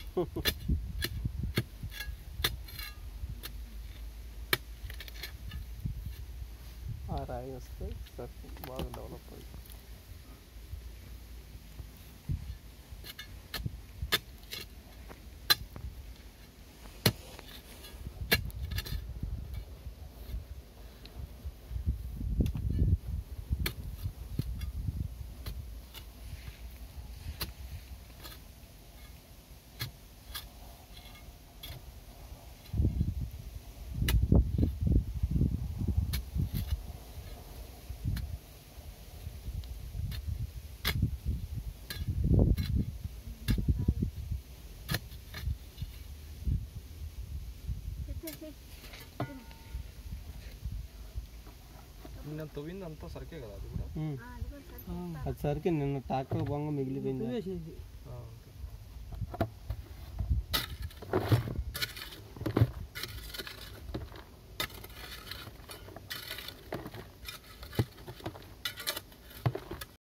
ఆ రాయి వస్తే బాగా డెవలప్ అయింది. నిన్న తవ్వింది అంతా సరికే కదా అది కూడా. అది సరికి నిన్న ట్రాక్టర్ బొంగ మిగిలిపోయింది.